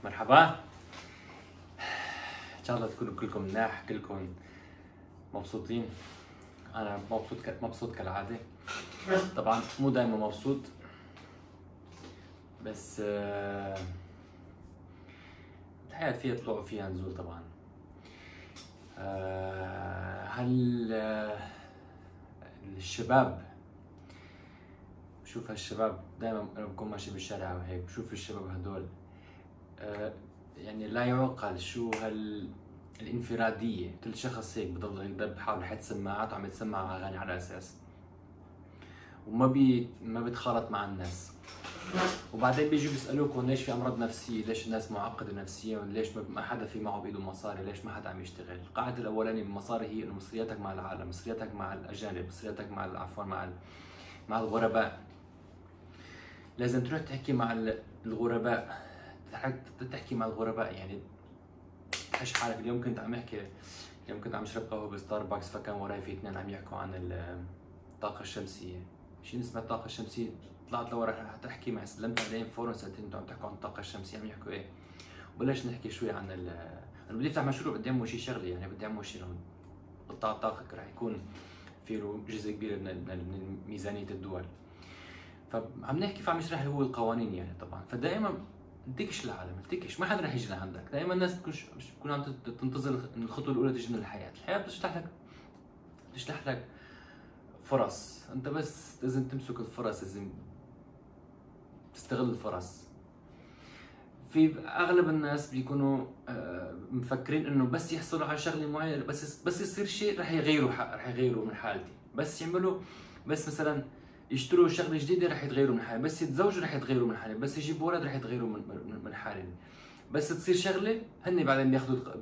مرحبا. ان شاء الله تكونوا كلكم مناح، كلكم مبسوطين. انا مبسوط كالعاده. طبعا مو دائما مبسوط، بس الحياه فيها طلوع وفيها نزول طبعا. هل الشباب، بشوف هالشباب دائما انا بكون ماشي بالشارع وهيك بشوف الشباب هدول، يعني لا يعقل شو الانفرادية. كل شخص هيك بضل يدب حاله يحط سماعات وعم يتسمع اغاني على اساس ما بيتخالط مع الناس. وبعدين بيجوا بيسالوكم ليش في امراض نفسيه، ليش الناس معقده نفسيا، ليش ما حدا في معه بايده مصاري، ليش ما حدا عم يشتغل. القاعده الاولانيه بالمصاري هي انه مصرياتك مع العالم، مصرياتك مع الاجانب، مصرياتك مع عفوا مع الغرباء. لازم تروح تحكي مع الغرباء، تحكي مع الغرباء. يعني تحش حالك. اليوم كنت عم احكي، اليوم كنت عم اشرب قهوه بستاربكس، فكان وراي في اثنين عم يحكوا عن الطاقه الشمسيه. شيء اسمه الطاقه الشمسيه. طلعت لورا تحكي مع، سلمت عليهم فورا سالتهم انتم عم تحكوا عن الطاقه الشمسيه، عم يحكوا ايه؟ وبلش نحكي شوي عن انا بدي افتح مشروع، بدي اعمل شيء شغله، يعني بدي اعمل شيء قطاع طاقه رح يكون في له جزء كبير من ميزانيه الدول. فعم نحكي، فعم يشرح لي هو القوانين يعني طبعا. فدائما انتكش العالم، انتكش، ما حدا رح يجي لعندك. دائما الناس بتكون عم تنتظر ان الخطوه الاولى تجي من الحياه. الحياه بتشلح لك فرص، انت بس لازم تمسك الفرص، لازم تستغل الفرص. في اغلب الناس بيكونوا مفكرين انه بس يحصلوا على شغله معينه، بس يصير شيء رح يغيروا من حالتي. بس يعملوا، بس مثلا يشتروا شغله جديده رح يتغيروا من حالهم، بس يتزوجوا رح يتغيروا من حالهم، بس يجيبوا اولاد رح يتغيروا من حالهم. بس تصير شغله هن بعدين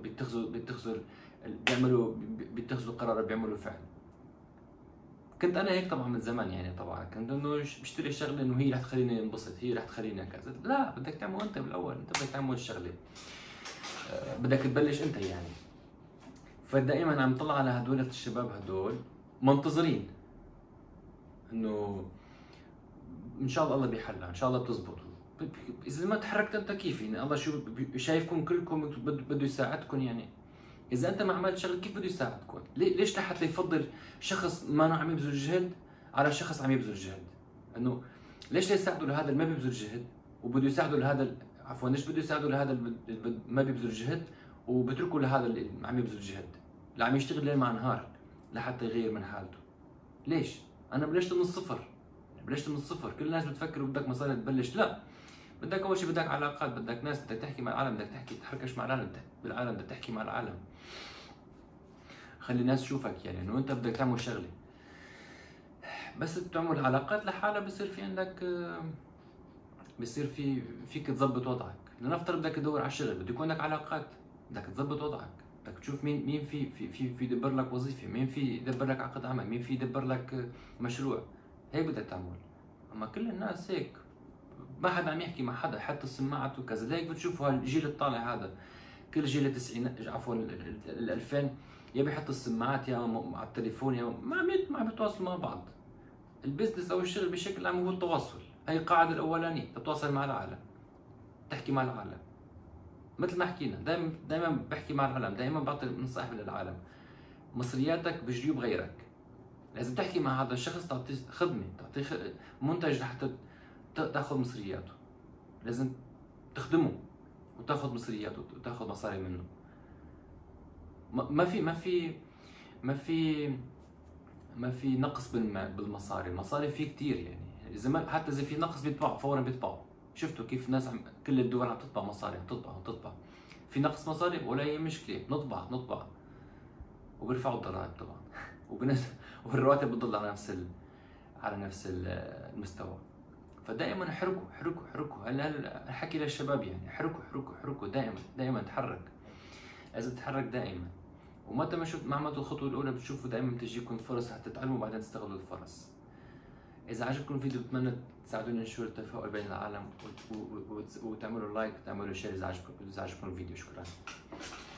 بيتخذوا قرار، بيعملوا فعل. كنت انا هيك طبعا من زمان، يعني طبعا كنت انه بشتري شغله انه هي رح تخليني انبسط، هي رح تخليني كذا. لا، بدك تعمل انت بالاول، انت بدك تعمل الشغله، بدك تبلش انت يعني. فدائما عم طلع على هدول الشباب، هدول منتظرين انه ان شاء الله بيحلها، ان شاء الله بتزبطوا. اذا ما تحركت انت كيف يعني؟ الله شو شايفكم كلكم، بده يساعدكم يعني. اذا انت ما عملت شغل كيف بده يساعدكم؟ ليش لحتى يفضل شخص ما عم يبذل جهد على شخص عم يبذل جهد؟ انه ليش يساعدوا لهذا اللي ما بيبذل جهد وبده يساعدوا لهذا عفوا ليش بده يساعدوا لهذا اللي ما بيبذل جهد وبتركوا لهذا اللي عم يبذل جهد، اللي عم يشتغل ليل مع نهار لحتى يغير من حالته؟ ليش؟ انا بلشت من الصفر، بلشت من الصفر. كل الناس بتفكر بدك مصاري تبلش. لا، بدك اول شيء بدك علاقات، بدك ناس، بدك تحكي مع العالم، بدك تحركش مع العالم، بالعالم بدك تحكي مع العالم. خلي الناس تشوفك يعني انه انت بدك تعمل شغله. بس بتعمل علاقات لحالها بصير فيك تظبط وضعك. لنفترض بدك تدور على شغل، بده يكون لك علاقات، بدك تظبط وضعك، بدك تشوف مين في يدبر لك وظيفه، مين في يدبر لك عقد عمل، مين في يدبر لك مشروع. هيك بدك تعمل. اما كل الناس هيك، ما حدا عم يحكي مع حدا، حتى السماعات وكذا. ليك بتشوفوا هالجيل الطالع هذا، كل جيل التسعينات عفوا ال 2000 يا بيحط السماعات يا على التليفون يا ما عم بيتواصلوا مع بعض. البزنس او الشغل بشكل عام هو التواصل. هي القاعده الاولانيه، تتواصل مع العالم، تحكي مع العالم. مثل ما حكينا، دائما بحكي مع العالم، دائما بعطي نصائح للعالم. مصرياتك بجيوب غيرك. لازم تحكي مع هذا الشخص، تعطيه خدمه، تعطيه منتج لحتى تاخذ مصرياته. لازم تخدمه وتاخذ مصرياته وتاخذ مصاري منه. ما في نقص بالمصاري. المصاري في كثير يعني. اذا ما حتى اذا في نقص بيطبعوا فورا، بيطبعوا. شفتوا كيف الناس كل الدول عم تطبع مصاري، عم تطبع. في نقص مصاري ولا هي مشكله، نطبع وبيرفعوا الضرائب طبعا والرواتب بتضل على نفس المستوى. فدائما حركوا. هلا حكي للشباب يعني، حركوا دائما تحرك. لازم تتحرك دائما. ومتى ما عملتوا الخطوه الاولى بتشوفوا دائما بتجيكم فرص حتى تتعلموا وبعدين تستغلوا الفرص. اذا عجبكم الفيديو بتمنى تساعدوني ننشر التفاؤل بين العالم، وتعملوا لايك وتعملوا شير اذا عجبكم الفيديو. شكرا.